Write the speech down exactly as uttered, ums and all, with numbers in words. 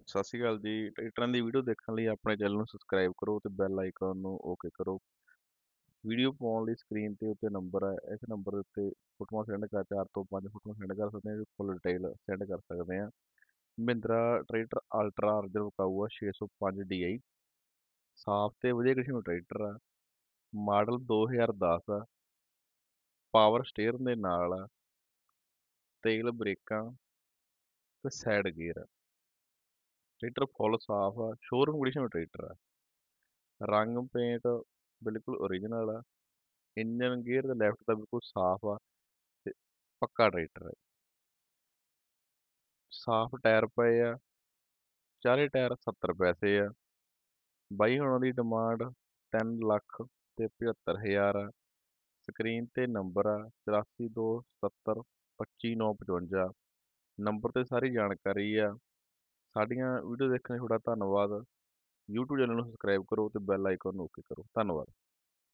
ਸਤਿ ਸ਼੍ਰੀ ਅਕਾਲ ਜੀ। ਟਰੈਕਟਰਾਂ ਦੀ ਵੀਡੀਓ ਦੇਖਣ ਲਈ ਆਪਣੇ ਚੈਨਲ ਨੂੰ ਸਬਸਕ੍ਰਾਈਬ ਕਰੋ ਤੇ ਬੈਲ ਆਈਕਨ ਨੂੰ ਓਕੇ ਕਰੋ। ਵੀਡੀਓ ਪਾਉਣ ਲਈ ਸਕਰੀਨ ਤੇ ਉੱਤੇ ਨੰਬਰ ਹੈ, ਇਸ ਨੰਬਰ ਦੇ ਉੱਤੇ ਫੋਟੋਆਂ ਸੈਂਡ ਕਰ ਚਾਰ ਤੋਂ ਪੰਜ ਫੋਟੋਆਂ ਸੈਂਡ ਕਰ ਸਕਦੇ ਹਾਂ, ਫੁੱਲ ਡਿਟੇਲ ਸੈਂਡ ਕਰ ਸਕਦੇ ਹਾਂ। ਮਹਿੰਦਰਾ ਟਰੈਕਟਰ ਅਲਟਰਾ ਅਰਜਨ ਵਿਕਾਊ ਆ ਛੇ ਸੌ ਪੰਜ ਡੀ ਆਈ, ਸਾਫ਼ ਤੇ ਵਧੀਆ ਕੰਡੀਸ਼ਨ ਟਰੈਕਟਰ ਆ। ਮਾਡਲ ਦੋ ਹਜ਼ਾਰ ਦਸ ਆ, ਪਾਵਰ ਸਟੇਅਰਿੰਗ ਦੇ ਨਾਲ ਆ, ਤੇਲ ਬ੍ਰੇਕਾਂ ਤੇ ਸਾਈਡ ਗੇਅਰ ਆ। ਟਰੈਕਟਰ ਫੁੱਲ ਸਾਫ਼ ਆ, ਸ਼ੋਰੂਮ ਕੰਡੀਸ਼ਨ ਟਰੈਕਟਰ ਆ। ਰੰਗ ਪੇਂਟ ਬਿਲਕੁਲ ਓਰੀਜਨਲ ਆ। ਇੰਜਨ ਗੇਅਰ ਤੇ ਲੈਫਟ ਦਾ ਬਿਲਕੁਲ ਸਾਫ਼ ਆ ਤੇ ਪੱਕਾ ਟਰੈਕਟਰ ਹੈ। ਸਾਫ਼ ਟਾਇਰ ਪਏ ਆ, ਚਾਰੇ ਟਾਇਰ ਸੱਤਰ ਪੈਸੇ ਆ। ਬਾਈ ਹੁਣਾਂ ਦੀ ਡਿਮਾਂਡ ਤਿੰਨ ਲੱਖ ਤੇ ਪਝੱਤਰ ਹਜ਼ਾਰ ਆ। ਸਕਰੀਨ ਤੇ ਨੰਬਰ ਆ ਚੁਰਾਸੀ ਦੋ ਸਤੱਤਰ ਪੱਚੀ ਨੌ ਪਚਵੰਜਾ। ਨੰਬਰ ਤੇ ਸਾਰੀ ਜਾਣਕਾਰੀ ਆ। ਸਾਡੀਆਂ ਵੀਡੀਓ ਦੇਖਣ ਲਈ ਤੁਹਾਡਾ ਧੰਨਵਾਦ। YouTube ਚੈਨਲ ਨੂੰ ਸਬਸਕ੍ਰਾਈਬ ਕਰੋ ਤੇ ਬੈਲ ਆਈਕਨ ਨੂੰ ਓਕੇ ਕਰੋ। ਧੰਨਵਾਦ।